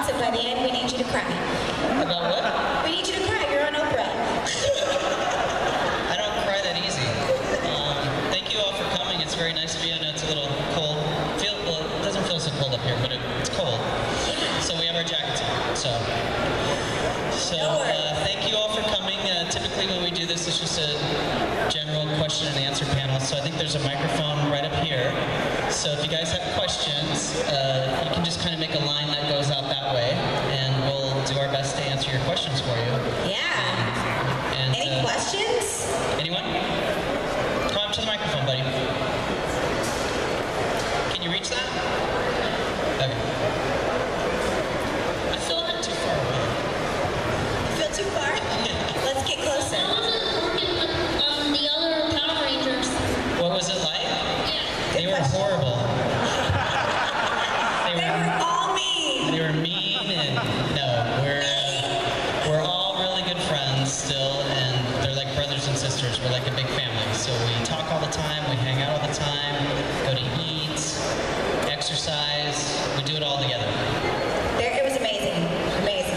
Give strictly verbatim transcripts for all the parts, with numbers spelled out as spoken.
thoughts, and by the end, we need you to cry. About what? We need you to cry. You're on Oprah. I don't cry that easy. Um, thank you all for coming. It's very nice of you. I know it's a little cold. Feel, well, it doesn't feel so cold up here, but it, it's cold. So we have our jackets on. So, so uh, thank you all for coming. Uh, typically when we do this, it's just a general question and answer panel. So I think there's a microphone right up here. So if you guys have questions, uh, you can just kind of make a line that goes out that way, and we'll do our best to answer your questions for you. Yeah. And, Any uh, questions? Anyone? Come up to the microphone, buddy. Can you reach that? Okay. I feel I'm too far away. You feel too far? Let's get closer. Um, the other Power Rangers. What was it like? Yeah. They were horrible. They They were, were all mean. they were mean, and no, we're uh, we're all really good friends still, and they're like brothers and sisters. We're like a big family. So we talk all the time, we hang out all the time, go to eat, exercise. We do it all together. There, it was amazing. Amazing.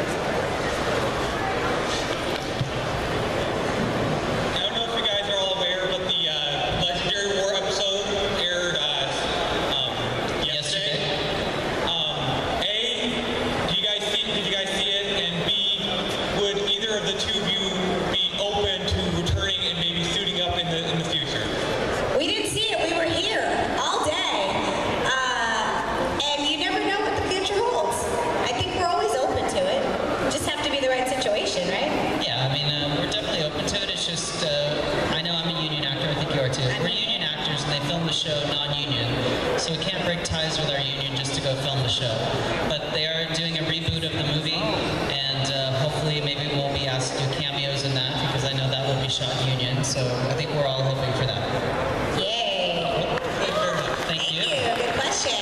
I don't know if you guys are all aware, but the uh, Legendary War episode aired uh, um, yesterday. Um, A, do you guys see? Did you guys see it? And B, would either of the two of you be open to returning and maybe suiting up in the in the future? We didn't see it. We were here all day. Uh, and you never know what the future holds. I think we're always open to it. Just have to be the right situation, right? Yeah, I mean, uh, we're definitely open to it. It's just, uh, I know I'm a union actor. I think you are too. We're union actors, and they film the show non-union, so we can't break ties with our union just to go film the show. But they are doing a reboot of the movie, and uh, hopefully maybe we'll be asked to do cameos in that, because I know that will be shot union. So I think we're all hoping for that. Yay. Thank you. Good question.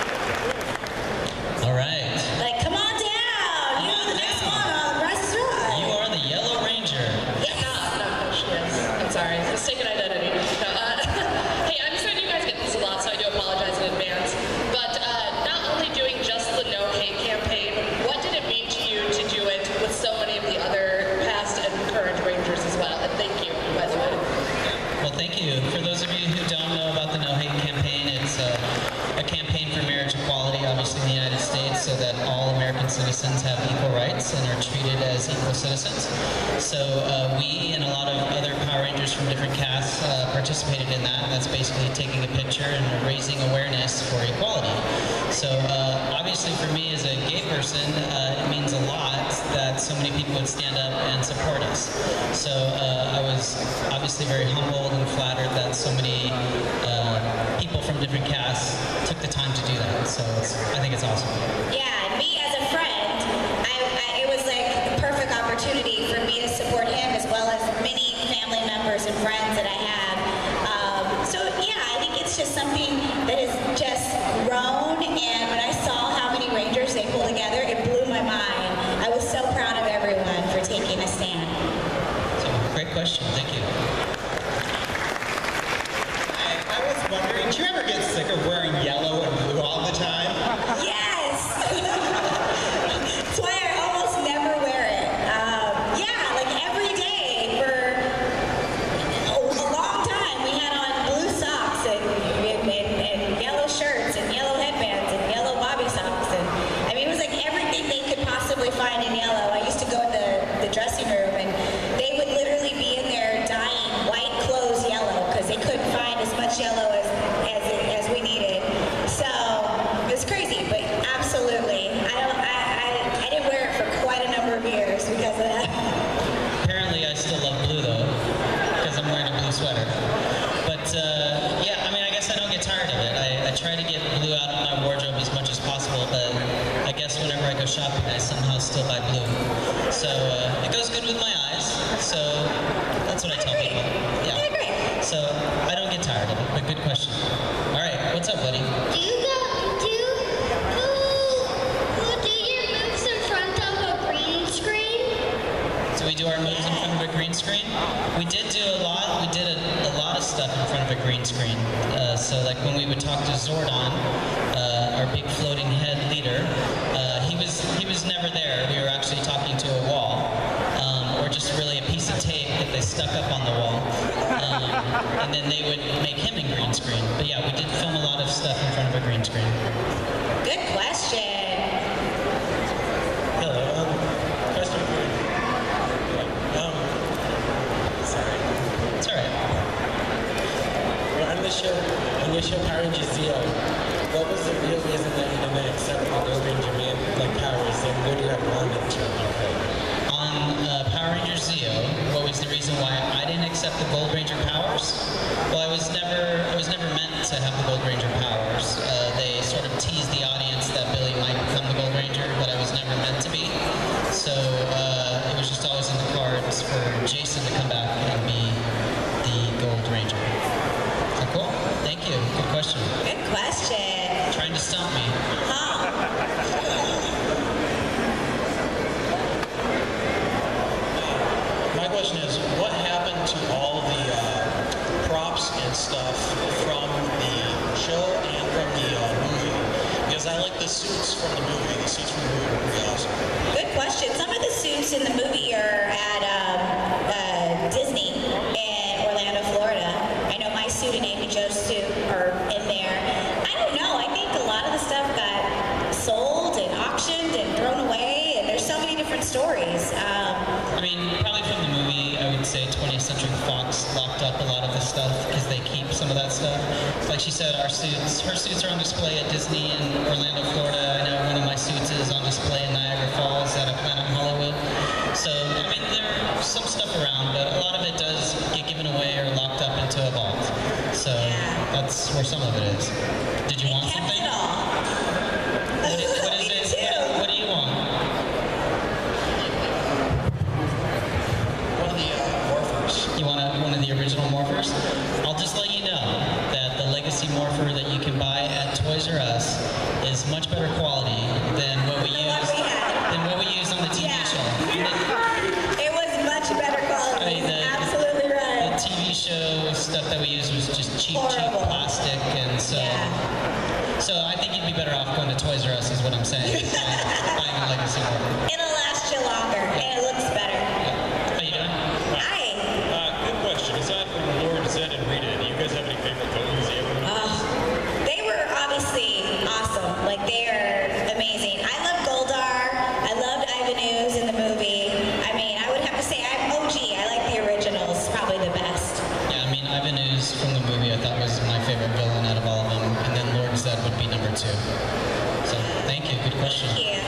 All right. Like, come on down. You know the next one on Price is Right. You are the Yellow Ranger. Yes. No, no, no, she is. I'm sorry. Mistaken identity. No, uh, hey, I'm sorry you guys get this a lot, so I do apologize in advance. But uh, not only doing just the No Hate campaign, what did it mean to you to do it with so many of the other past and current Rangers as well? And thank you, by the way. Well, thank you. For those of you who don't know about the No Hate campaign, it's uh, a campaign for marriage equality, obviously in the United States, so that all American citizens have equal rights and are treated as equal citizens. So uh, we and a lot of other Power Rangers from different casts uh, participated in that. That's basically taking a picture and raising awareness for equality. So uh, obviously for me as a gay person, uh, it means a lot that so many people would stand up and support us. So uh, I was obviously very humbled and flattered that so many uh, people from different casts took the time to do that. So it's, I think it's awesome. Yeah, and me as a friend, I, I, it was like the perfect opportunity for me to support him as well as many family members and friends that I have. Um, so yeah, I think it's just something that has just grown, and when I saw how many Rangers they pulled together, it blew my mind. I was so proud of everyone for taking a stand. So great question. Thank you. I, I was wondering, do you ever get sick of wearing yellow and blue all the time? Yes! That's why I almost never wear it. Um, yeah, like every day for a, a long time we had on blue socks and, and, and, and yellow shirts and yellow headbands and yellow bobby socks. And I mean, it was like everything they could possibly find in yellow. I used to go in the, the dressing room and they would literally be in there dyeing white clothes yellow because they couldn't find as much yellow as, as, as we needed. So it was crazy, but absolutely. I don't. I, I, I didn't wear it for quite a number of years because of that. Apparently I still love blue though, because I'm wearing a blue sweater. But uh, yeah, I mean, I guess I don't get tired of it. I, I try to get blue out of my wardrobe as much as possible, but I guess whenever I go shopping, I somehow still buy blue. So uh, it goes good with my eyes, so that's what I, I tell agree. people. Yeah. I agree. So I don't get tired of it, but good question. All right, what's up, buddy? Do you go, do, who, who do your moves in front of a green screen? So we do our moves in front of a green screen. We did do a lot. We did a, a lot of stuff in front of a green screen. Uh, so like when we would talk to Zordon, uh, our big floating head leader, uh, he was was never there. We were actually talking to a wall, um, or just really a piece of tape that they stuck up on the wall. Um, and then they would make him in green screen. But yeah, we did film a lot of stuff in front of a green screen. Good question. Hello. Um, question for you. Um, sorry. It's alright. Well, on the show, on your show Power Rangers Zero, what was the real reason that you didn't accept the Gold Ranger man like powers, and would you have wanted to? On uh, Power Rangers Zeo, what was the reason why I didn't accept the Gold Ranger powers? Well, I was never, I was never meant to have the Gold Ranger powers. Uh, they sort of teased the audience that Billy might become the Gold Ranger, but I was never meant to be. So uh, it was just always in the cards for Jason to come back and be the Gold Ranger. So cool. Thank you. Good question. Good question. Trying to stump me. Huh. My question is, what happened to all the uh, props and stuff from the show and from the uh, movie? Because I like the suits from the movie. The suits from the movie were pretty awesome. Good question. Some of the suits in the movie are at um, uh, Disney in Orlando, Florida. I know my suit and Amy Jo's suit are in there. I don't know. I think a lot of the stuff got sold and auctioned and thrown away, and there's so many different stories. Um, I mean, probably from the movie, I would say twentieth Century Fox locked up a lot of the stuff because they keep some of that stuff. Like she said, our suits, her suits are on display at Disney in Orlando, Florida. I know one of my suits is on display in Niagara Falls at a Planet Hollywood. So, I mean, there's some stuff around, but a lot of it does get given away or locked up into a vault. So that's where some of it is. Did you want kept something? it all. What is, what is Me it? too. What, what do you want? One of the uh, morphers. You want a, one of the original morphers? I'll just let you know that the Legacy morpher that you can buy at Toys R Us is much better quality than what we The use one we had. than what we use on the T V Yeah. show. It was much better I quality. mean, the, Absolutely the right. T V show stuff that we used was just cheap, cheap Horrible. plastic, and so Yeah. so I think you'd be better off going to Toys R Us, is what I'm saying. buying, buying a Legacy morpher. It'll last you longer, and it looks better. How you doing? Hi. Uh, good question. Aside from Lord, Zed, and Rita, do you guys have any favorite villains you ever? Uh, they were obviously awesome. Like, they're amazing. I love Goldar. I loved Ivanus in the movie. I mean, I would have to say I'm O G. I like the originals. Probably the best. Yeah, I mean, Ivanus from the movie I thought was my favorite villain out of all of them, and then Lord Zed would be number two. So, thank you. Good question. Yeah.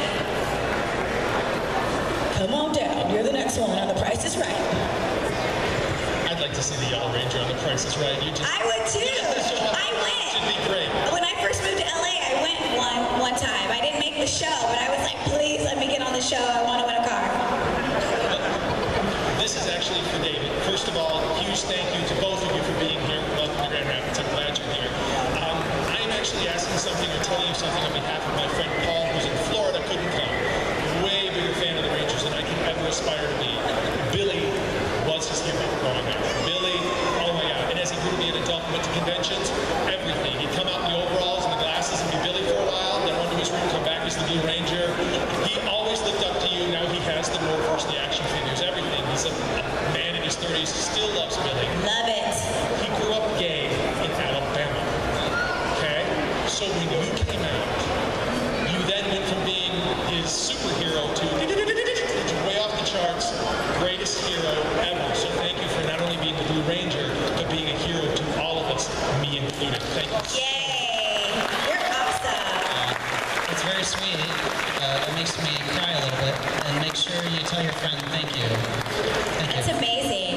Come on down. You're the next one on The Price is Right. I'd like to see the Yellow Ranger on The Price is Right. You just I would too. I should went. be great. When I first moved to L A, I went one one time. I didn't make the show, but I was like, please let me get on the show. I want to win a car. This is actually for David. First of all, huge thank you to both of you for being here. Welcome to Grand Rapids. I'm glad you're here. Um, I'm actually asking something or telling you something on behalf of my friend Paul, who's in Florida, couldn't come. Way bigger fan of the Rangers than I can ever aspire to be. Billy was his hero growing up. Billy, oh my God. And as he grew to be an adult and went to conventions, everything. He'd come out in the overalls and the glasses and be Billy for a while, then run to his room, come back as the Blue Ranger. He always looked up to you. Now he has the morphers, the action figures, everything. He's a man in his thirties, still loves Billy. Love it. He grew up gay in Alabama. Okay? So when you came out, you then went from being his superhero to way off the charts, greatest hero ever. So thank you for not only being the Blue Ranger, but being a hero to all of us, me included. Thank you. Yay. You're awesome. It's very sweet. Uh, it makes me cry a little bit. And make sure you tell your friend thank you. Thank That's you. amazing.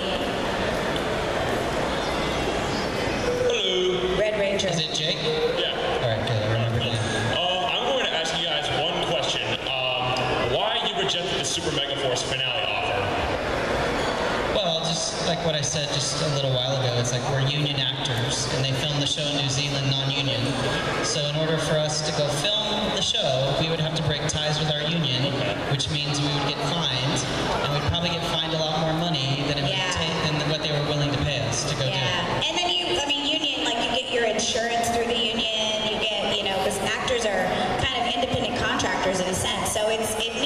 Hello. Red Ranger. Is it Jake? Yeah. All right, good. I remember that. Uh, I'm going to ask you guys one question. Um, why you rejected the Super Mega Force finale offer? Well, just like what I said just a little while ago, it's like we're union actors, and they film the show in New Zealand non-union. So in order for us to go film the show, we would have to break ties with our union, which means we would get fined, and we'd probably get fined a lot more money than it Yeah. would take than what they were willing to pay us to go do it. Yeah. And then you, I mean, union, like you get your insurance through the union, you get, you know, because actors are kind of independent contractors in a sense. So it's, it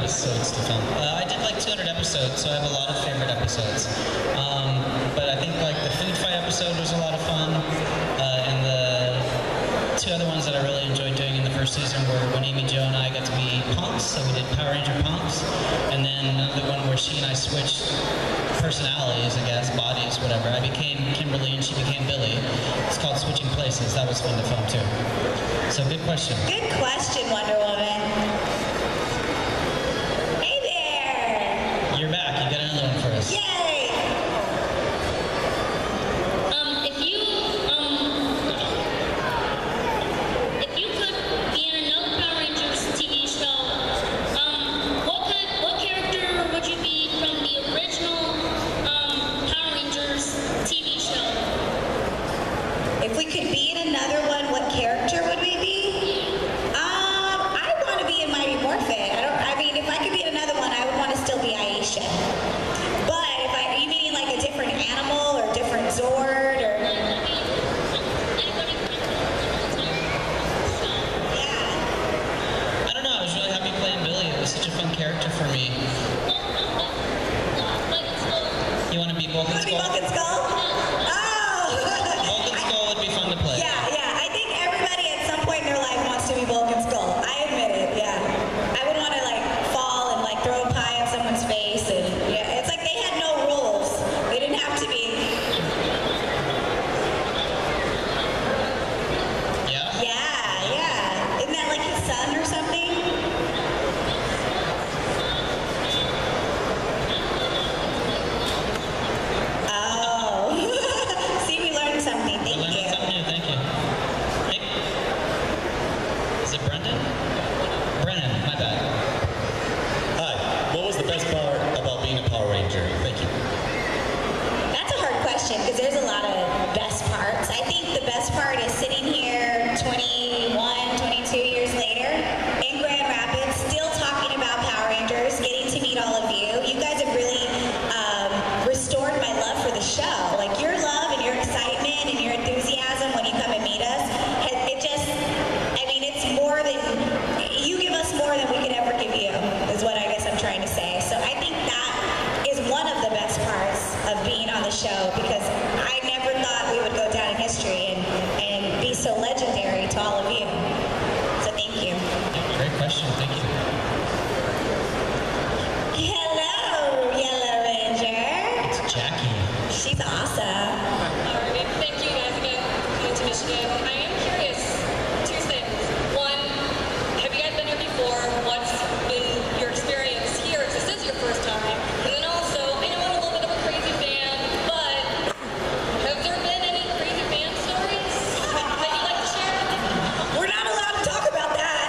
so it's to film. Uh, I did like two hundred episodes, so I have a lot of favorite episodes. Um, but I think like the food fight episode was a lot of fun, uh, and the two other ones that I really enjoyed doing in the first season were when Amy Jo and I got to be punks, so we did Power Ranger punks, and then another one where she and I switched personalities, I guess, bodies, whatever. I became Kimberly and she became Billy. It's called Switching Places. That was fun to film too. So good question. Good question, Wonder Woman. Hey there! You're back. You got another one for us. Yay! Um, if you, um, if you could be in another Power Rangers T V show, um, what could, what character would you be from the original, um, Power Rangers T V show? If we could be in another one, what character would we be? Um, I want to be in Mighty Morphin. I don't. I mean, if I could be in another one, I would want to still be Aisha. But if I, you meaning like a different animal or different Zord or Anybody from the show? yeah. I don't know. I was really happy playing Billy. It was such a fun character for me. You want to be You Vulcan want to be Skull? Vulcan Skull? Oh. Vulcan Skull would be fun to play. Yeah, yeah. I think everybody at some point in their life wants to be Vulcan Skull. I admit it, yeah. I would want to like fall and like throw a pie at someone's face and yeah. It's like they had no rules. They didn't have to be. Yeah? Yeah, yeah. Isn't that like his son or something? Oh. See, we learned something. I Thank learned you. something new. Thank you. Hey. Is it Brendan? Brennan, my bad. Hi, what was the best part about being a Power Ranger? Thank you. That's a hard question because there's a lot of best parts. I think the best part is sitting here twenty-one, twenty-two years later in Grand Rapids, still talking about Power Rangers, getting to meet all of you. You guys have really um, restored my love for the show. Like your love and your excitement and your enthusiasm when you come and meet us, it just, I mean, it's more than, you give us more than we could ever give you, is what I guess I'm trying to say. So I think that is one of the best parts of being on the show because I never thought we would go down in history and, and be so legendary to all of you. So thank you. Great question. Thank you. Hello, Yellow Ranger. It's Jackie. She's awesome. Alright, thank you guys again for coming to Michigan. I am curious, two things. One, have you guys been here before? What's been your experience here? This is your first time. And then also, I know I'm a little bit of a crazy fan, but have there been any crazy fan stories that you'd like to share? We're not allowed to talk about that.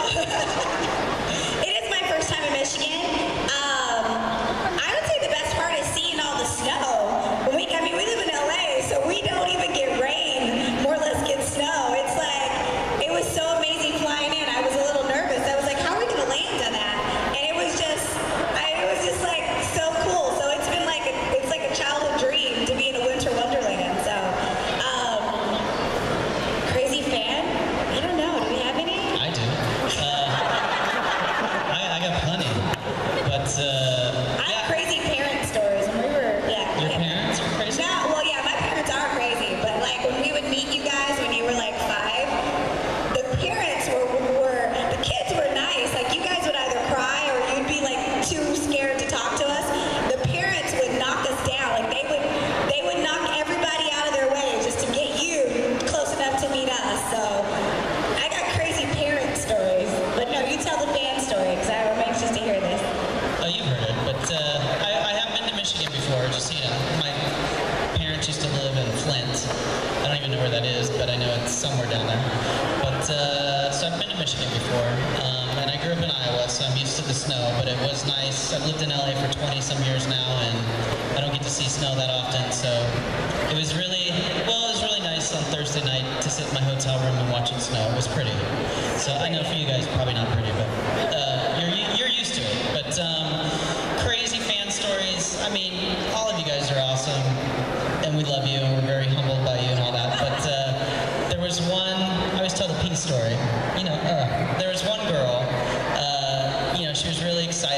It is my first time in Michigan. Um, I would say the best part is seeing all the snow. When we, I mean, we live in L A, so we don't even get rain, more or less get snow. It's like, it was so amazing flying in. I was a little nervous. I was like, how are we going to land on that? And it was just, I, it was just like so cool. So it's been like, a, it's like a childhood dream to be in a winter wonderland. So, um, crazy fan? I don't know. Do we have any? I do. Uh, I, I got plenty. But, uh, I have yeah. crazy parent stories. When we were, yeah. Your okay. parents are crazy? No, well, yeah, my parents are crazy, but like when we would meet you guys when you were like five, the parents were, were the kids were nice. Like you guys would either cry or you'd be like too scared to talk to us. The parents would knock us down. Like they would, they would knock everybody out of their way just to get you close enough to meet us. So I got crazy parent stories, but no, you tell the fan story because I'm anxious to hear this. Oh, you've heard it, but uh, I, I have been to Michigan before, just, you know, my parents used to live in Flint. I don't even know where that is, but I know it's somewhere down there. But, uh, so I've been to Michigan before, um, and I grew up in Iowa, so I'm used to the snow, but it was nice. I've lived in L A for twenty some years now, and I don't get to see snow that often, so it was really, well, it was really nice on Thursday night to sit in my hotel room and watch it snow. It was pretty. So I know for you guys, probably not pretty, but uh, you're, you're used to it. But um, crazy fan stories, I mean, all of you guys are awesome, and we love you, and we're very humbled by you and all that. But uh, there was one, I always tell the P story, you know, uh, there was one girl, uh, you know, she was really excited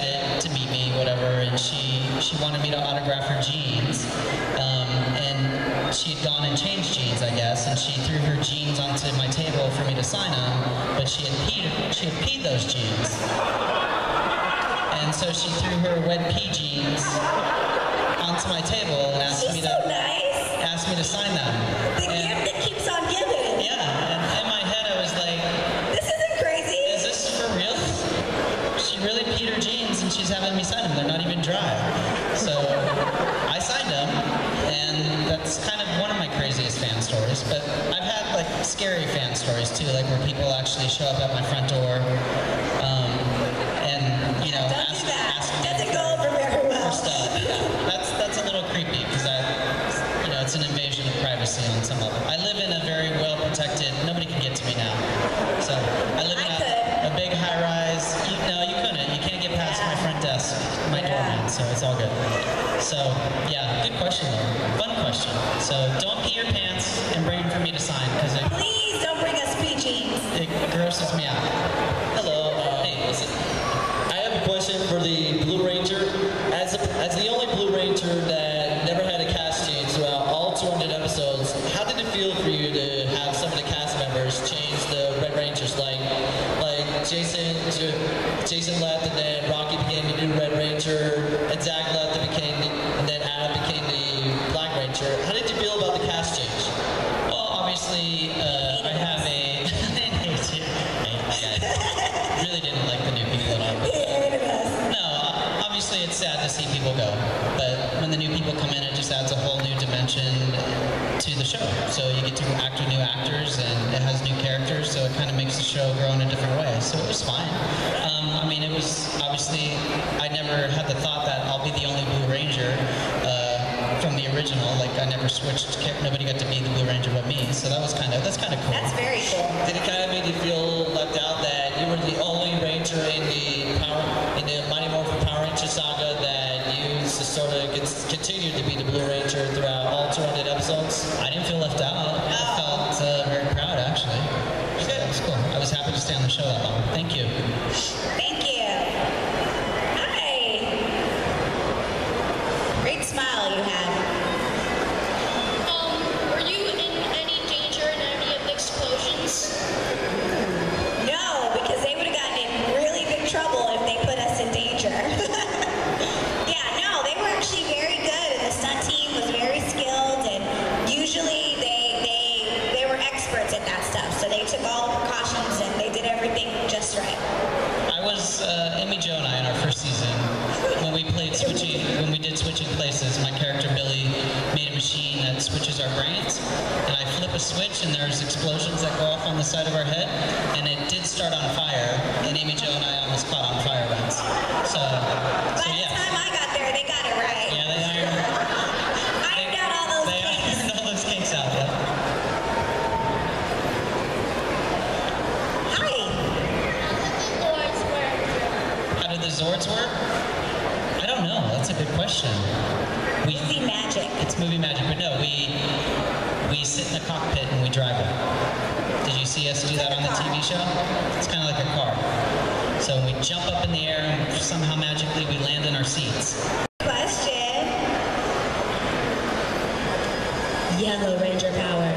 excited to meet me, whatever, and she she wanted me to autograph her jeans, um, and she had gone and changed jeans, I guess, and she threw her jeans onto my table for me to sign them, but she had peed she had peed those jeans, and so she threw her wet pee jeans onto my table and asked She's me to so nice. asked me to sign them. The And- gift that keeps on giving. yeah, and in my head I was like, This isn't crazy. is this for real? She really peed her jeans and she's having me sign them. They're not even dry. So I signed them, and that's kind of one of my craziest fan stories. But I've had like scary fan stories too, like where people actually show up at my front door, um, and you know, Don't ask, do that. ask me Doesn't for- go over very well. for stuff. Yeah, that's that's a little creepy because I, you know, it's an invasion of privacy on some level. I live in a very well protected. Nobody can get to me now. So I live in I a, could. a big high rise. You, no, you couldn't. You can't get past my front desk, my Yeah. doorman. So it's all good. So yeah, good question though. Fun question. So don't pee your pants and bring them for me to sign because it, Please don't bring us pee jeans. it grosses me out. Hello. Uh, Hey, listen. I have a question for the Blue Ranger. As, a, as the only Blue Ranger that never had a cast change throughout all two hundred episodes, how did it feel for you to have some of the cast members change the Red Rangers? Like, like Jason, J- Jason left, and then Rocky became the new Red Ranger, and Zach left and became, the, and then Adam became the Black Ranger. How did you feel about the cast change? Well, obviously, uh, I have a. I hate you. Hey, guys. Really didn't like the new people at all. He hated us. No, uh, obviously it's sad to see people go, but when the new people come in, it just adds a whole new dimension to the show. So you get to act with new actors, and it has new characters, so it kind of makes the show grow in a different way. So it was fine. Um, I mean, it was obviously I never had the thought that I'll be the only Blue Ranger. Uh, from the original, like I never switched. Nobody got to be the Blue Ranger but me, so that was kind of that's kind of cool. That's very cool. Did it kind of make you feel left out that you were the only Ranger in the Power in the Mighty Morphin Power Ranger saga that used to sort of con- continued to be the Blue Ranger throughout all two hundred episodes? I didn't feel left out. I felt uh, very proud, actually. So that was cool. I was happy to stay on the show that long. Thank you. Thank you. Hi. Great smile you have. Um, were you in any danger in any of the explosions? No, because they would have gotten in really big trouble if they put us in danger. Yeah, no, they were actually very good, and the stunt team was very skilled, and usually they they they were experts at that stuff. So they took all the precautions and they did everything just right. I was uh, Amy Jo and I in our first season when we played switching when we did switching places. My character Billy made a machine that switches our brains, and I flip a switch and there's explosions that go off on the side of our head, and it did start on fire. And Amy Jo and I almost caught on fire once. So, By so the yeah, time I got there, they got it right. yeah, they ironed, Ironed out all those they kinks. ironed all those kinks out. Yeah. Hi. Lords were. How did the Zords work? I don't know. That's a good question. We Movie magic. It's movie magic, but no, we we sit in the cockpit and we drive it. Did you see us do that on the T V show? It's kind of like a car. So we jump up in the air and somehow magically we land in our seats. Question. Yellow Ranger power.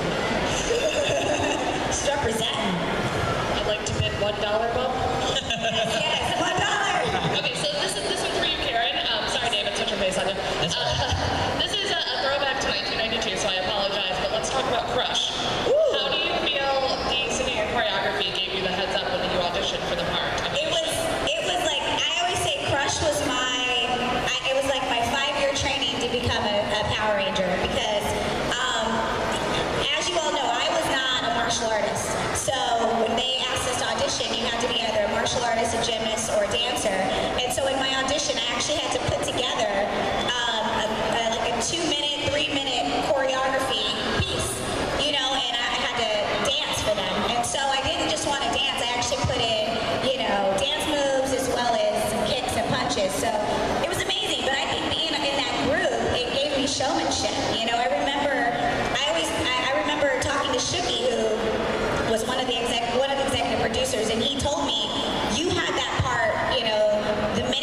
Just representing. I'd like to bid one dollar bump. Yes, one dollar. Okay, so this is this one's for you, Karen. Um, sorry, David, such a face on you. That's all right. Uh, this is a, a throwback to nineteen ninety-two, so I apologize. But let's talk about Crush. How do you feel the singing and choreography gave you the heads up when you auditioned for the part? I mean, It was, it was like, I always say Crush was my, I, it was like my five-year training to become a, a Power Ranger because, um, as you all know, I was not a martial artist. So when they asked us to audition, you had to be either a martial artist, a gymnast, or a dancer. And so in my audition, I actually had to put together um, a, a, like a two-minute, three-minute choreography piece, you know, and I had to dance for them. And so I didn't just want to dance, I actually put in, you know, dance moves as well as some kicks and punches. So it was amazing, but I think being in that group, it gave me showmanship. You know, I remember, I always, I, I remember talking to Shuki, who was one of the exec, one of the executive producers, and he told me, you had that part, you know, the minute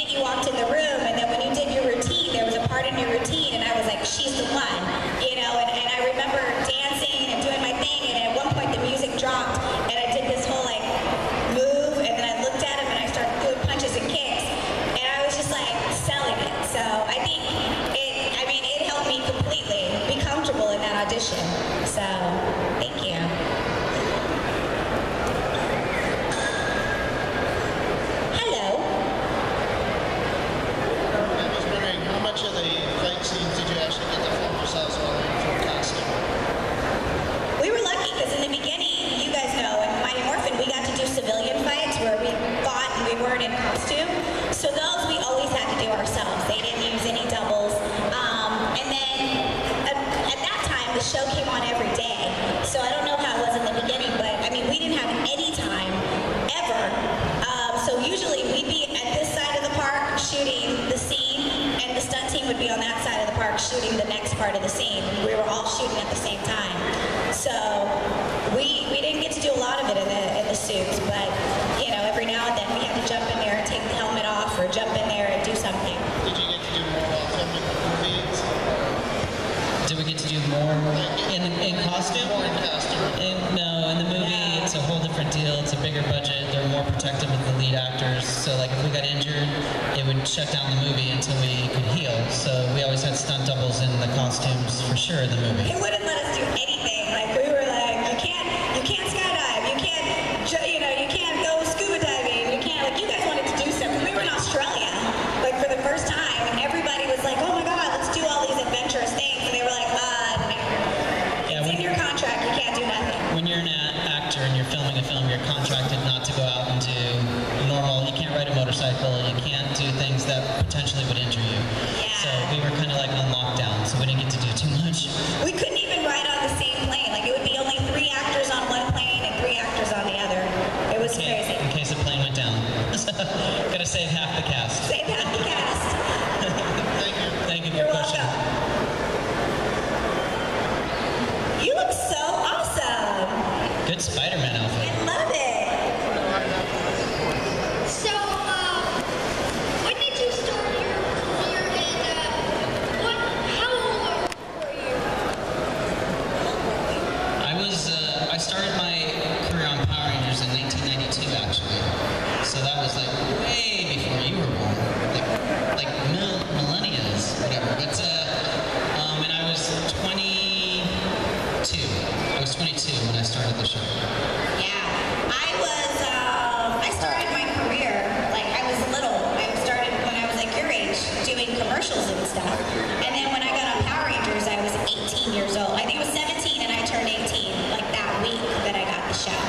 start shooting the next part of the scene. We were all shooting at the same time. So we we didn't get to do a lot of it in the, in the suits, but you know, every now and then we had to jump in there and take the helmet off or jump in there and do something. Did you get to do more while filming movies? Do we get to do more in, in costume? More in costume. In, no, in the movie, No. it's a whole different deal. It's a bigger budget. They're more protective of the lead actors. So, like, if we got injured, it would shut down the movie until we could heal. So we always had stunt doubles in the costumes for sure in the movie. They wouldn't let us do anything. Like we were like, you can't, you can't skydive, you can't, ju- you know, you can't go scuba diving, you can't. Like you guys wanted to do something. We were in Australia, like for the first time, and everybody was like, oh my God, let's do all these adventurous things, and they were like, uh, no. Yeah, It's when, in your contract, you can't do nothing. when you're an a- actor and you're filming a film, you're contracted not to go out and do normal. You can't ride a motorcycle. You can't do things that potentially would injure you. Yeah. So we were kind of like on lockdown, so we didn't get to do too much. We couldn't even ride on the same plane. Like it would be only three actors on one plane and three actors on the other. It was Okay, crazy. in case the plane went down. Gotta save half the cast. Save half the cast. Thank you. Thank you for You're your question. welcome. You look so awesome. Good Spider-Man outfit. I love it. So, uh, when did you start your career and uh, what, how old were you? I was, uh, I started my career on Power Rangers in nineteen ninety-two, actually. So that was like way before you were born, like, like mil- millennias, whatever. But, uh, um, and I was twenty-two. I was twenty-two when I started the show. Yeah. I was, um, I started my career, like I was little. I started when I was like your age, doing commercials and stuff. And then when I got on Power Rangers, I was eighteen years old. I think it was seventeen and I turned eighteen, like that week that I got the show.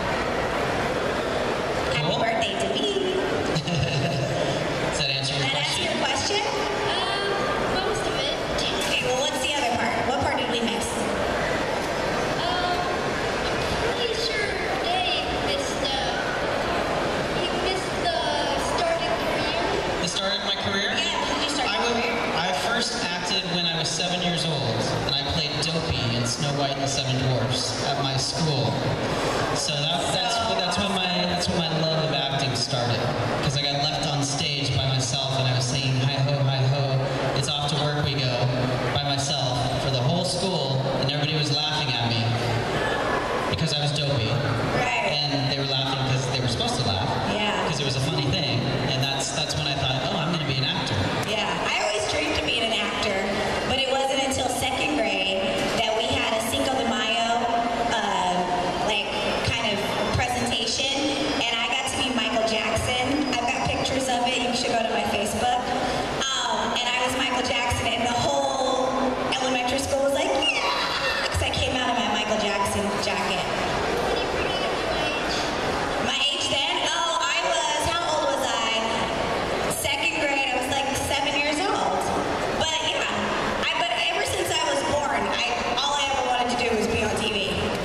Happy Cool. birthday to me. Does that answer your Did that answer question? your question? Uh, most of it. Okay, well, what's the other part? What part did we miss? Um, I'm pretty sure Dave missed, uh, he missed the starting career. The start of my career? Yeah, when did you start I, your would, career? I first acted when I was seven years old, and I played Dopey in Snow White and the Seven Dwarfs at my school. So that, that's that's when my that's when my love of acting started, because I got left on stage by myself, and I was singing "Hi ho, hi ho, it's off to work we go" by myself for the whole school, and everybody was laughing at me because I was Dopey, Right. and they were laughing because they were supposed to laugh, Yeah. because it was a funny thing, and that's that's when I thought, oh, I'm going to be an actor. Yeah, I always dreamed of being an actor, but it wasn't until second grade that we had a Cinco de Mayo, uh, like, kind of presentation, and I got to be Michael Jackson. I've got pictures of it. You should go to my Facebook. Um, and I was Michael Jackson, and the whole elementary school was like, yeah, because I came out of my Michael Jackson jacket. When you were your age. My age then? Oh, I was, how old was I? Second grade, I was like seven years old. But yeah, I, but ever since I was born, I, all I ever wanted to do was be on T V.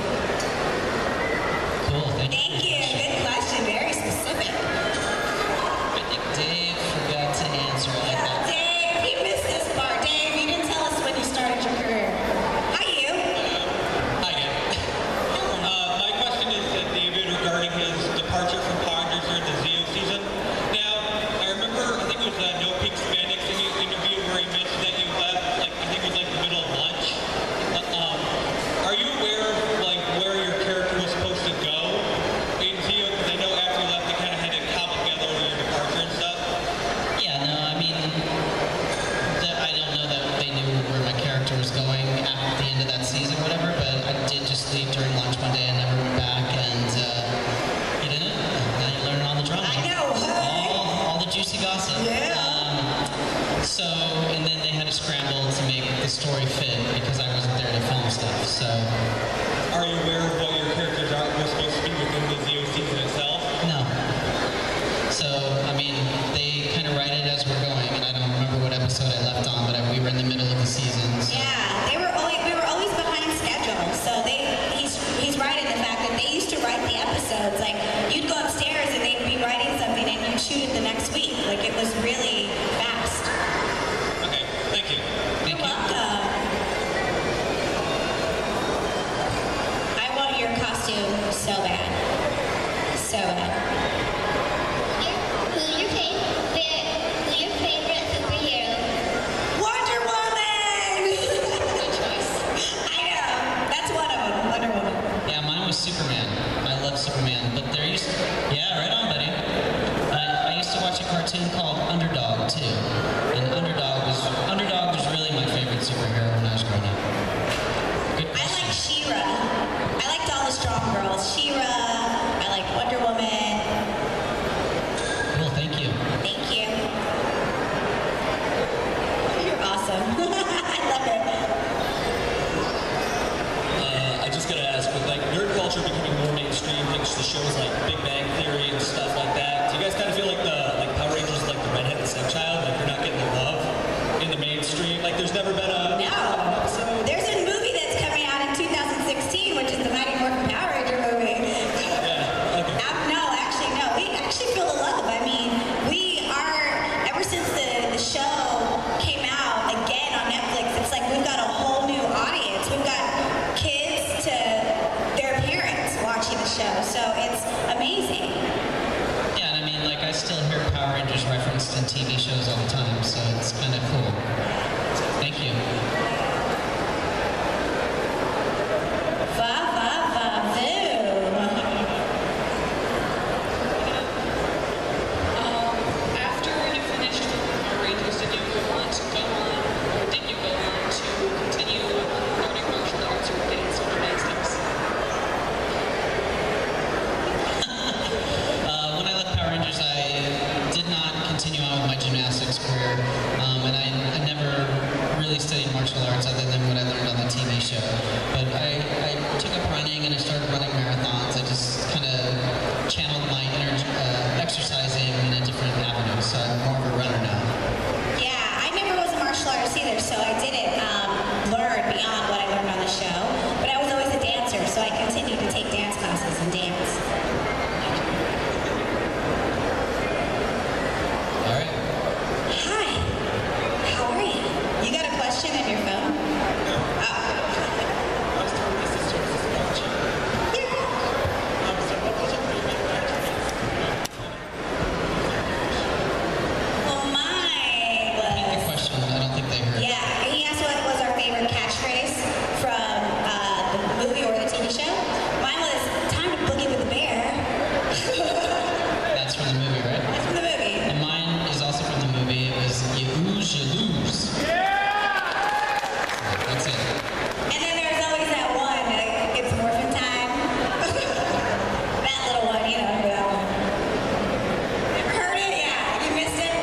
Cool, thank you. Thank you, good question, very specific. I think Dave forgot to answer like Yeah, that. Dave, he missed this part. Dave, you didn't tell us when you started your career. Hi, you. Hi, Dave. Uh, my question is to David regarding his departure from Power Rangers during the Zeo season. Now, I remember, I think it was a No Pink Spandex interview where he mentioned that you left, like, I think it was like the middle of lunch. Uh, um, are you aware of, like, where your character was supposed to go in Zeo? Because I know after you left, they kind of had to cobble together your departure and stuff. Yeah, no, I mean, the, I don't know that they knew where my character was going at the end of that season or whatever, but I did just leave during lunch one day and never went back, and uh, you didn't? Now you learn on the drama. I know, huh? All, all the juicy gossip. Yeah. Um, so, and then they had to scramble to make the story fit because I wasn't there to film stuff, so. Are you aware of what your characters are was supposed to be within the Zeo season itself? No. So, I mean, they kind of write it as we're going, and I don't remember what episode I left on, but I, we were in the middle of the season. So. Yeah, they were always, we were always behind schedule. So they, he's, he's right in the fact that they used to write the episodes. Like, you'd go upstairs and they'd be writing something and you'd shoot it the next week. Like, it was really fast. Okay, thank you. Thank You're you. welcome. martial arts other than what I learned on the T V show. But I, I took up running and I started running marathons. I just kind of channeled my inner uh, exercising in a different avenue. So I'm more of a runner now. Yeah, I never was a martial artist either, so I didn't um, learn beyond what I learned on the show. But I was always a dancer, so I continued to take dance classes and dance. All right. Hi, how are you? You got a question on your phone? Oh. I was telling my sister this about you. Yeah. Um, so what was your favorite catchphrase? Well, mine Repeat the was... question. I don't think they heard. Yeah, he asked what was our favorite catchphrase from uh, the movie or the T V show. Mine was, time to boogie with the bear. That's from the movie, right? That's from the movie. And mine is also from the movie. It was you ooze, you lose. That's it. And then there's always that one, like, it's morphin' time. That little one, you know. That one. Ever heard it? Yeah. You missed it?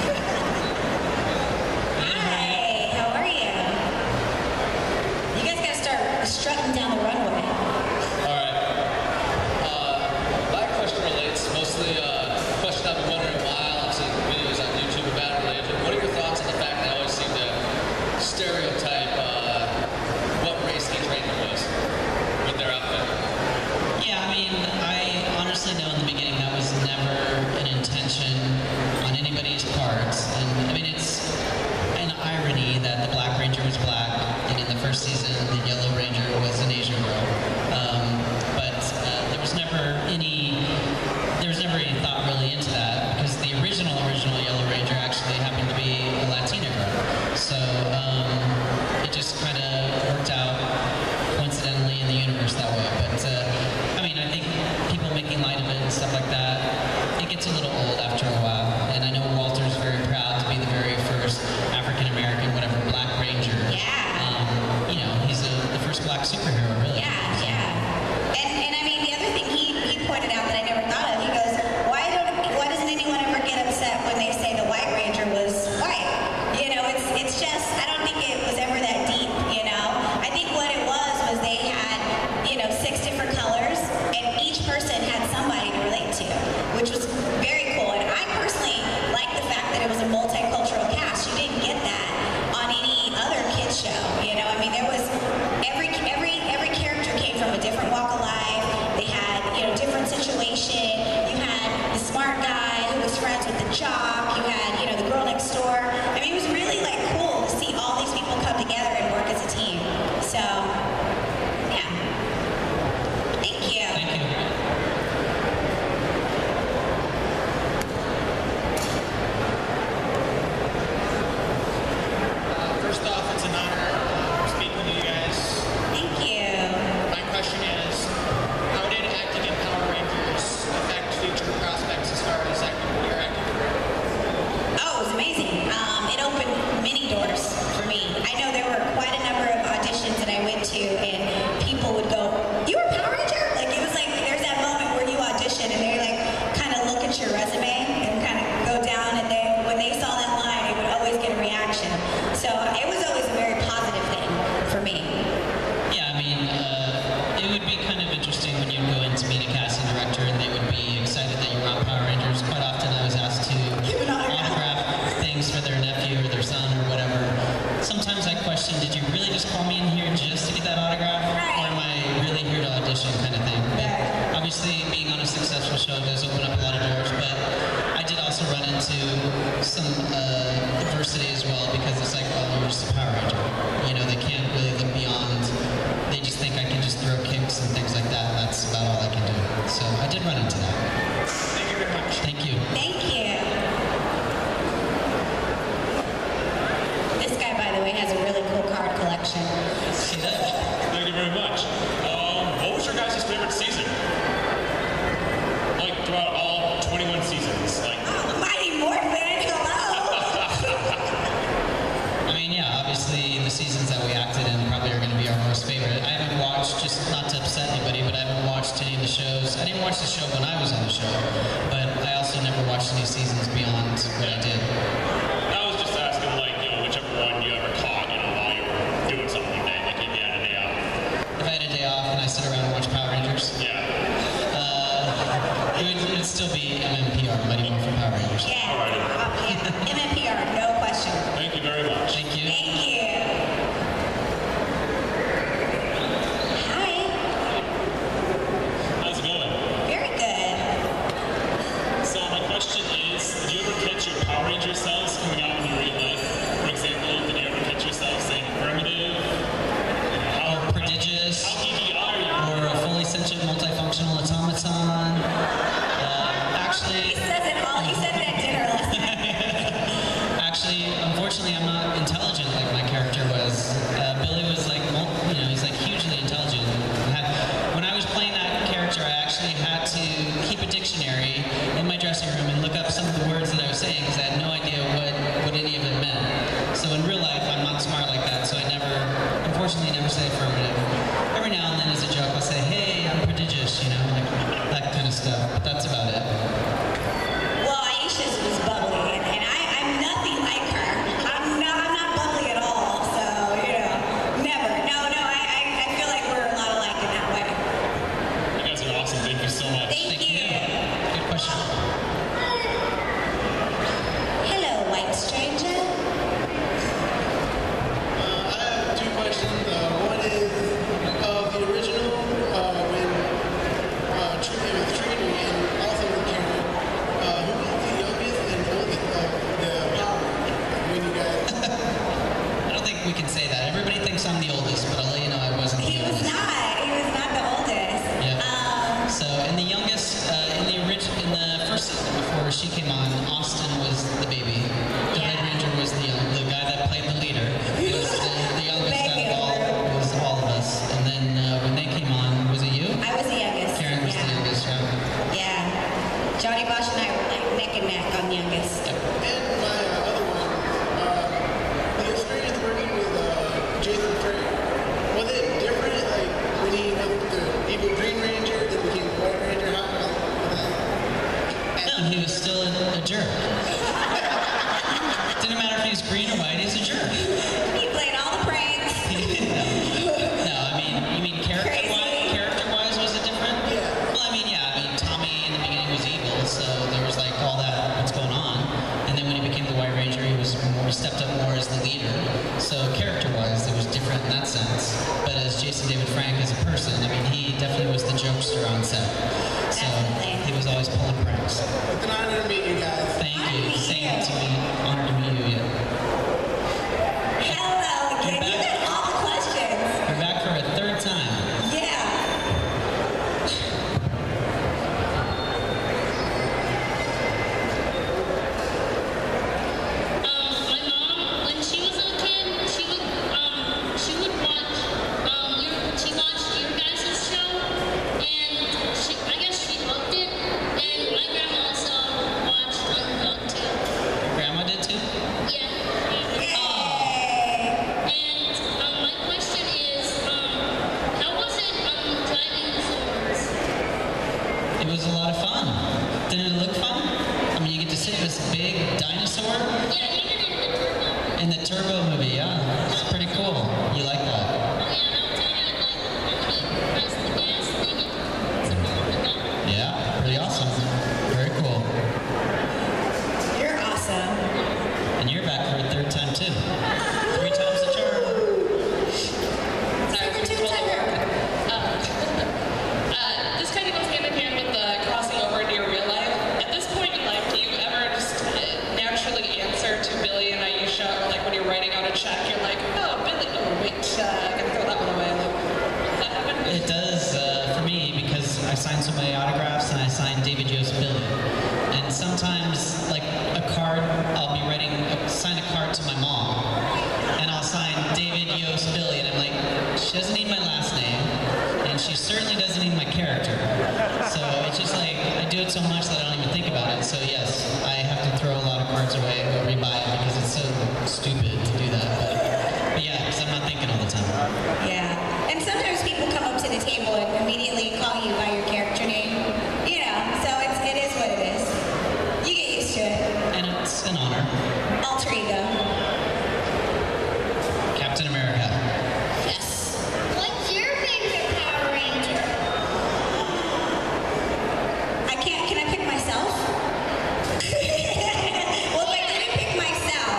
Hi, how are you? You guys gotta start strutting down the runway. All right. Uh, my question relates mostly uh, a question I've been wondering a while. I've seen videos on YouTube about it related. What are your thoughts on the fact that I always seem to stereotype uh, what race each ranger was with their outfit? Yeah, I mean, I honestly know in the beginning that was never an intention on anybody's part. And I mean, it's an irony that the Black Ranger was black, and in the first season, the Yellow Ranger was an Asian girl. Um, but uh, there was never any, there was never any thought really into that, because the original, original Yellow Ranger actually happened to be a Latina girl. So um, it just kind of worked out coincidentally in the universe that way. But uh, I mean, I think people making light of it and stuff like that, it gets a little old after a while. And I know Walter's very proud to be the very first African American, whatever, Black Ranger. Yeah. Um, you know, he's a, the first black superhero, really. Yeah, yeah. And and I mean the other thing he, he pointed out that I never thought of, he goes, why don't why doesn't anyone ever get upset when they say the White Ranger was white? You know, it's it's just I don't think it was ever that deep, you know. I think what it was was they had, you know, six different colors and each person had somebody to relate to, which was very cool. And I personally like the fact that it was a multicultural cast. You didn't get that on any other kids show. You know, I mean, there was every every every character came from a different walk of life. They had, you know, different situation. You had the smart guy who was friends with the jock. You had, you know, the girl next door. I mean, it was really like cool to see all these people come together and work as a team. So, yeah. Thank you. Thank you. Uh, first off, it's an honor speaking to you guys. Thank you. My question is, how did acting in Power Rangers affect future prospects as far as acting, your acting career? Oh, it was amazing. Um, it opened many doors for me. I know there were quite a number of auditions that I went to, and people would go, "You were a Power Ranger?" Like it was like there's that moment where you audition and they like kind of look at your resume and kind of go down, and they when they saw that line, they would always get a reaction. So it was always a very positive thing for me. Yeah, I mean, uh, it would be kind of interesting when you go in to meet a casting director and they would be excited that you were on Power Rangers. Quite often I was asked to Give an autograph. autograph things for their nephew or their son or whatever. Sometimes I question, did you really just call me in here just to get that autograph? Or am I really here to audition kind of thing? But obviously being on a successful show does open up a lot of doors, but I did also run into some uh, adversity as well, because it's like, well, you're just a Power Ranger. You know, they can't really look beyond. They just think I can just throw kicks and things like that, and that's about all I can do. So I did run into that. Thank you very much. Thank you. Thank you. This guy, by the way, has a really cool card collection. See that? Thank you very much. Um, what was your guys' favorite season? Like throughout all twenty-one seasons? Like, Oh, Mighty Morphin, hello. I mean, yeah, obviously the seasons that we acted in probably are going to be our most favorite. I haven't watched, just not to upset anybody, but I haven't watched any of the shows. I didn't watch the show when I was on the show, but I also never watched any seasons beyond what I did. I was just asking, like, you know, whichever one you ever caught, you know, while you were unfortunately, I'm not intelligent like my character was. Uh, Billy was like, mul- you know, he's like hugely intelligent. Had, when I was playing that character, I actually had to keep a dictionary in my dressing room and look up some of the words that I was saying because I had no idea what, what any of it meant. So in real life, I'm not smart like that, so I never, unfortunately, never say affirmative. Every now and then as a joke, I'll say, hey, I'm prodigious, you know, like that kind of stuff. But that's about it. Well, Aisha's was bubbly, and, and I, I'm nothing like her. I'm not, I'm not bubbly at all, so, you know, never. No, no, I, I, I feel like we're a lot alike in that way. You guys are awesome. Thank you so much. Thank, Thank you. you. Good question. Hello, white stranger. Uh, I have two questions. Uh, one is uh, the original uh, when uh, Trinity was Trinity and also with Karen. Uh, who was the youngest and oldest of the power when you guys? I don't think we can say that. Everybody thinks I'm the oldest, but I'll let you know I wasn't the He was oldest. not. He was not the oldest. Yeah. Um, So in the youngest, uh, in the original, in the first season before she came on, Austin was the baby. The Yeah. Red Ranger was the young, the guy that played the leader. He was the, the youngest out of all, was all of us. And then uh, when they came on, was it you? I was the youngest. Karen was yeah. the youngest. Yeah. Yeah. Johnny Bosch and I were like neck and neck on youngest. And my uh, other one, uh, the experience working with uh, Jason Frey. Was it different, like when he was the evil Green Ranger, then became the White Ranger? How was that? No, he was still a, a jerk. Didn't matter if he was green or white, he's a jerk. He played all the pranks. No, I mean, you mean character-wise, Crazy. character-wise was it different? Yeah. Well, I mean, yeah, I mean, Tommy in the beginning was evil, so there was like all that, what's going on. And then when he became the White Ranger, he was more, he stepped up more as the leader. So character-wise, it was different in that sense. But as Jason David Frank as a person, I mean, he definitely was the jokester on set. So Definitely. he was always pulling pranks. It's an honor to meet you guys. Thank Honor to you. meet Same you. to me. Honored to meet you. Yeah. Hello again. You got all the questions. We're back for a third time. Yeah. Um, my mom, when she was a kid, she would um she would watch um your she watched your guys' show, and she I guess she loved it. And my grandma also watched Unplugged too. Grandma did too? Yeah. Yay. And um, my question is, um, how was it um driving the Zords? It was a lot of fun. Didn't it look fun? I mean, you get to sit in this big dinosaur Yeah, even in the turbo. in the Turbo movie. Yeah, it's pretty cool. You like that? Oh yeah, and I'll tell you, like when you press the gas thing, it turns around. Yeah, pretty awesome. Very cool. You're awesome. And you're back for a third time too. Three times the charm. Sorry, we pulled the work. Uh, uh, this kind of goes hand in hand with the crossing over into your real life. At this point in life, do you ever just uh, naturally answer to Billy and Aisha, or like when you're writing out a check, you're like, oh, Billy, oh, wait, uh, I gotta throw that one away. Like, does that happen? It does uh, for me because I signed so many autographs and I signed David Yost Billy. And sometimes, like a card, I'll be writing, sign a card to my mom, and I'll sign David Yost Billy, and I'm like, she doesn't need my last name, and she certainly doesn't need my character. So it's just like I do it so much that I don't even think about it. So yes, I have to throw a lot of cards away and go rebuy it because it's so stupid to do that. But, but yeah, because I'm not thinking all the time. Yeah. And sometimes people come up to the table and immediately call you by your character name. You know, so it's, it is what it is. You get used to it. And it's an honor. Alter ego. Captain America. Yes. What's your favorite Power Ranger? I can't, can I pick myself? Well, if I didn't pick myself,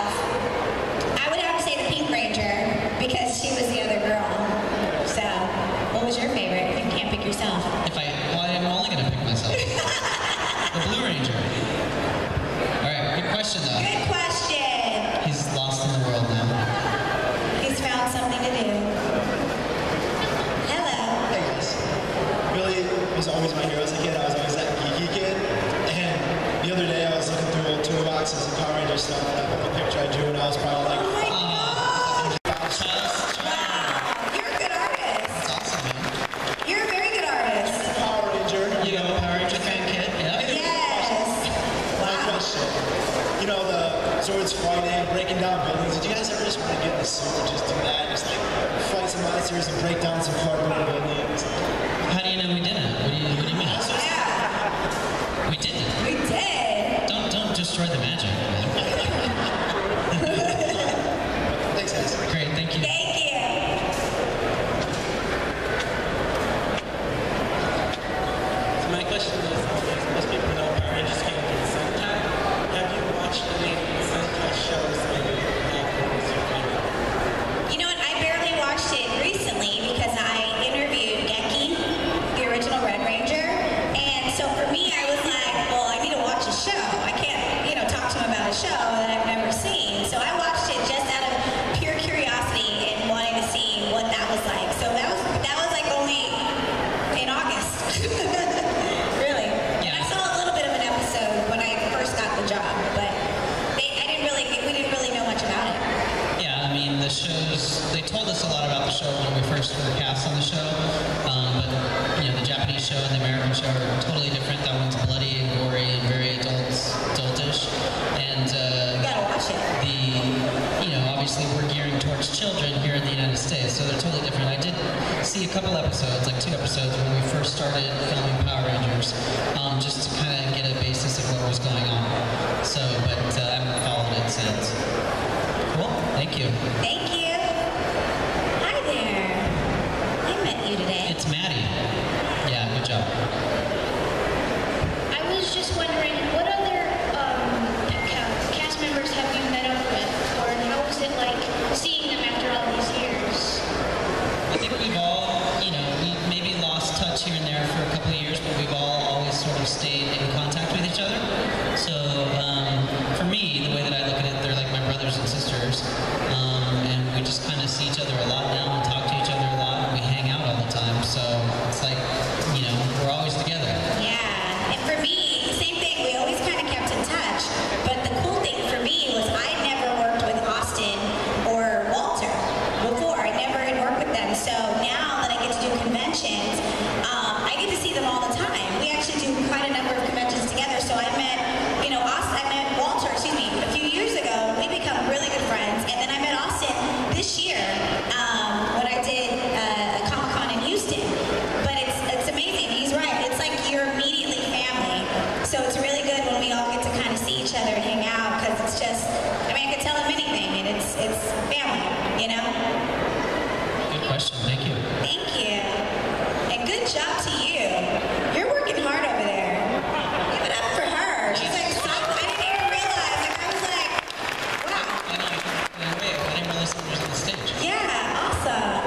profile. Like, Oh my God! Wow, you're a good artist. That's awesome, man. You're a very good artist. Power Ranger. You got a Power Ranger fan kit? Yeah. Yes. My Wow. question. You know, the Zords fighting, breaking down buildings. Did you guys ever just want to get in the suit and just do that? Just like fight some monsters and break down some cardboard buildings? How do you know we didn't? What do you, what do you mean? Yeah, We didn't. we did. Don't don't destroy the magic, man. Thanks, guys. Great, thank you. Thank you. So my question is, most people know Power Rangers came from Sentai. Have you watched any Sentai shows and uh, what was your favorite? You know what? I barely watched it recently because I interviewed Geki, the original Red Ranger, and so for me, I was like, well, I need to watch a show. I can't, you know, talk to him about a show that I've never seen. So I watched it just out of pure curiosity and wanting to see what that was like. So that was that was like only in August, really. Yeah. I saw a little bit of an episode when I first got the job, but they, I didn't really, we didn't really know much about it. Yeah, I mean, the shows, they told us a lot about the show when we first were cast on the show, um, but, you know, the Japanese show and the American show are totally different. That one's bloody and gory and very adult, adultish, and uh, You gotta watch it. the, you know, obviously we're gearing towards children here in the United States, so they're totally different. I did see a couple episodes, like two episodes, when we first started filming Power Rangers, um, just to kind of get a basis of what was going on. So, but uh, I haven't followed it since. Cool, thank you. Thank you. Hi there. I met you today. It's Maddie. Yeah, good job. I was just wondering, what other um, ca- cast members have you met up with, or how was it like seeing them after all these years? I think we've all, you know, we maybe lost touch here and there for a couple of years, but we've all always sort of stayed in contact with each other. So um, for me, the way that I look at it, they're like my brothers and sisters, um, and we just kind of see each other a lot now and talk to each other a lot, and we hang out all the time. So it's like, you know, we're always together. Yeah, and for me, same thing. We always kind of kept in touch. But the cool thing for me was I never worked with Austin or Walter before. I never had worked with them. So now that I get to do conventions, um, I get to see them all the time. We actually do quite a number of conventions together. So I met, you know, Austin. I met Walter. Excuse me, a few years ago. We become really good friends, and then I met Austin this year um, when I did uh, a Comic-Con in Houston. But it's it's amazing. He's right. It's like you're immediately family. So it's really good when we all get to kind of see each other and hang out because it's just, I mean, I could tell him anything, and it's it's family, you know. Good question. Thank you. Thank you, and good job to you. You're working hard over there. Give it up for her. She's like, so, I didn't even realize. Like I was like, wow. I know. I wait, I didn't realize someone was on the stage. Yeah, awesome.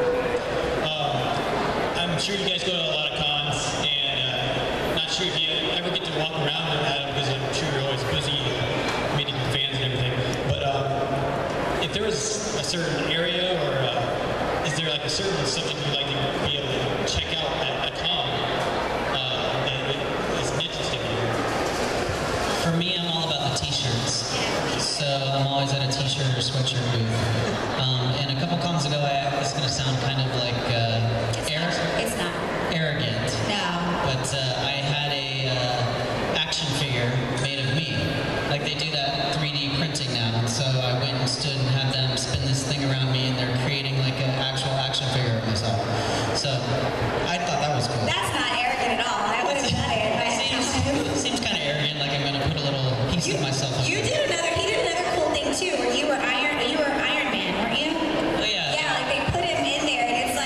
I'm sure you guys go to a lot of cons, and uh, not sure if you ever get to walk around with that because I'm sure you're always busy meeting with fans and everything. But um, if there was a certain area, or uh, is there like a certain subject you'd like to be able to check out at a con uh, that is interesting to you? For me, I'm all about the t-shirts. So I'm always at a t-shirt or sweatshirt booth. Um, and a couple cons ago, I, this is going to sound kind of like uh, air, It's not. arrogant. No. But uh, I had a uh, action figure made of me. Like they do that three D printing now. And so I went and stood and had them spin this thing around me, and they're creating like an actual action figure of myself. So I thought that was cool. That's not arrogant at all. I would have done it. It seems, seems kind of arrogant, like I'm going to put a little piece of myself up You there. did another. He did another cool thing too, where you were Iron. You were Iron Man, weren't you? Oh, yeah. Yeah, like they put him in there, and it's like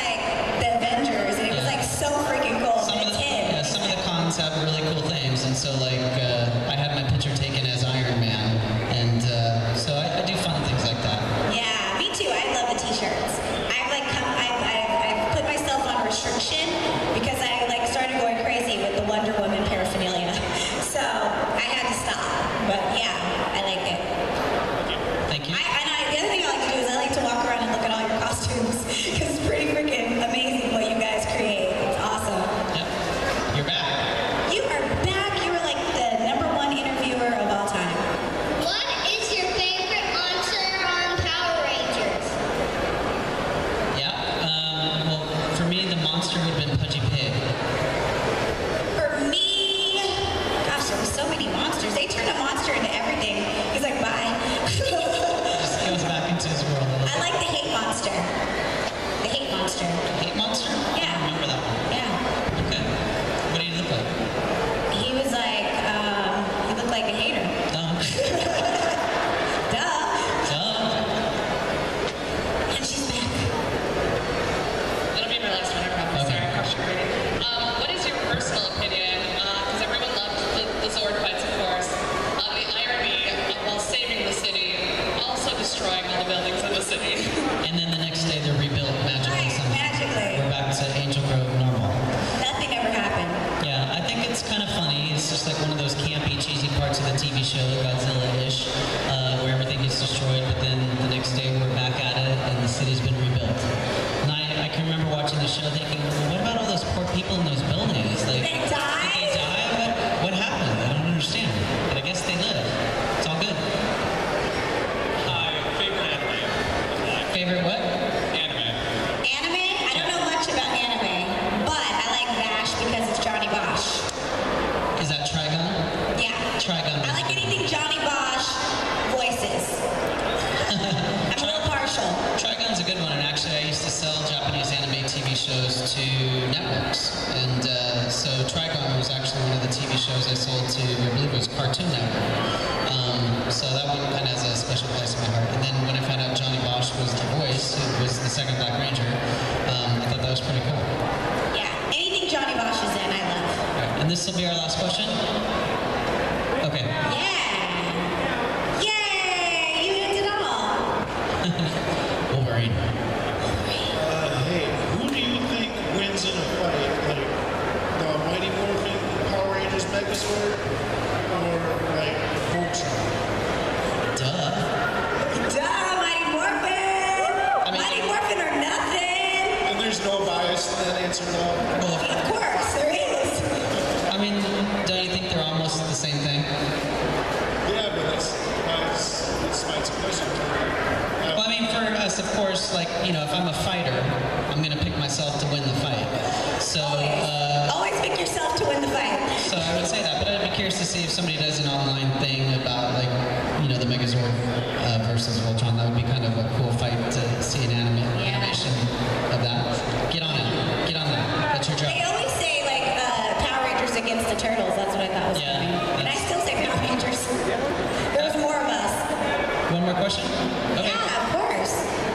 shows I sold to, I believe it was Cartoon Network. Um, so that one kind of has a special place in my heart. And then when I found out Johnny Bosch was the voice, who was the second Black Ranger, um, I thought that was pretty cool. Yeah, anything Johnny Bosch is in, I love. All right, and this will be our last question. Okay. Yeah. Yay! You hit it all. Wolverine. Uh, hey, who do you think wins in a fight? Like the Mighty Morphin Power Rangers Megazord or like Voltron? Duh. Duh, Mighty Morphin! I mean- Mighty Morphin or nothing! And there's no bias in that answer at all. Of course, there is. I mean, don't you think they're almost the same thing? Yeah, but that's that's that's my question. Uh, Well, I mean, for us, of course, like, you know, if I'm a fighter, I'm going to pick myself to win the fight. So, uh, Always pick yourself to win the fight. so I would say that, but I'd be curious to see if somebody does an online thing about, like, you know, the Megazord uh, versus Voltron. That would be kind of a cool fight to see an anime, Yeah. animation of that. Get on it. Get on that. That's your job. They always say, like, uh, Power Rangers against the Turtles. That's what I thought was Yeah, funny. And I that's- still say Power Rangers. There was more of us. One more question? Okay. Yeah, of course.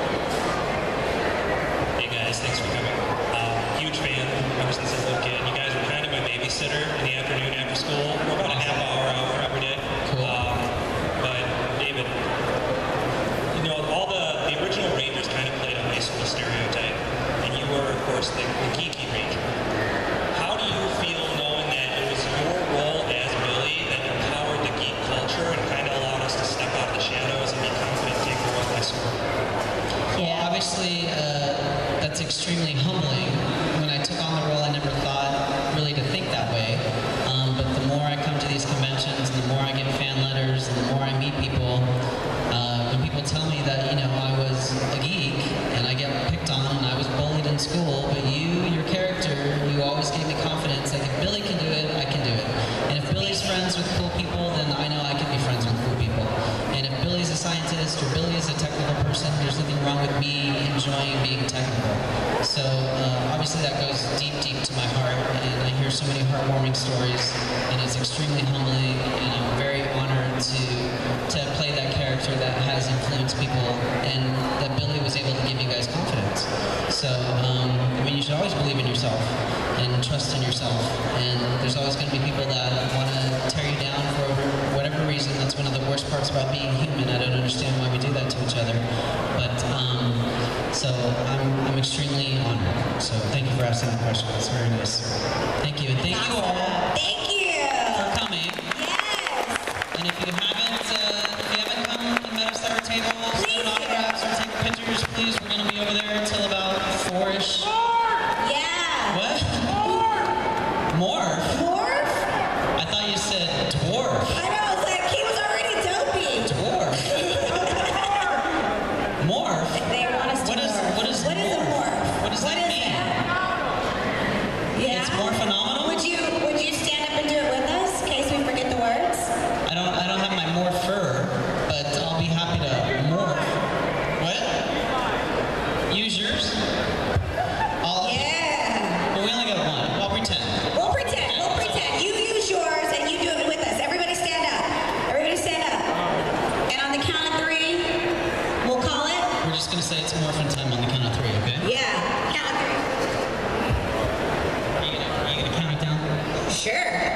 Hey guys, thanks for coming. Um, huge fan ever since I was a little kid. You guys were kind of my babysitter in the afternoon after school. We're about a half hour, hour every day. Cool. Um, but David, you know, all the, the original Rangers kind of played a high school stereotype, and you were, of course, the, the geeky Ranger. How do you feel knowing that it was your role as Billy that empowered the geek culture and kind of allowed us to step out of the shadows and be confident and take the world by storm? Well, obviously, uh, that's extremely humbling. When I took on the role, I never thought really to think that way. Um, but the more I come to these conventions, and the more I get fan letters, and the more I meet people, uh, when people tell me that, you know, I was a geek, and I get picked on, and I was bullied in school, but you, your character, you always gave me confidence. Like, if Billy can do it, I can do it. And if Billy's friends with cool people, then I know I can be friends with cool people. And if Billy's a scientist or Billy is a technical person, there's nothing wrong with me enjoying being technical. So uh, obviously that goes deep, deep to my heart, and I hear so many heartwarming stories, and it's extremely humbling, and I'm very honored to to play that character that has influenced people, and that Billy was able to give you guys confidence. So um, I mean, you should always believe in yourself and trust in yourself, and there's always going to be people that want to tear you down for whatever reason. That's one of the worst parts about being human. I don't understand why we do that to each other. But um, so I'm, I'm extremely honored. So thank you for asking the question. It's very nice. Thank you, and thank you all Thank you. for coming. Yes. And if you haven't, uh, if you haven't come and met us at our table, Please sign autographs or take pictures, please. We're going to be over there until about four-ish. Yeah. What? Morph? Morph? I thought you said dwarf. I know, it's like he was already dopey. Dwarf. Morph. They want us to What is morph. what is What is a morph? morph? What does What that is mean? that? Yeah. It's more phenomenal. Would you would you stand up and do it with us in case we forget the words? I don't I don't have my morpher, but I'll be happy to morph. What? Use yours? I'll, Yeah. Well, we only got one. I'll pretend. We'll pretend. We'll pretend. You use yours and you do it with us. Everybody stand up. Everybody stand up. And on the count of three, we'll call it. We're just gonna say it's morphin' time on the count of three, okay? Yeah. Count of three. Are you gonna, are you gonna count it down? Sure.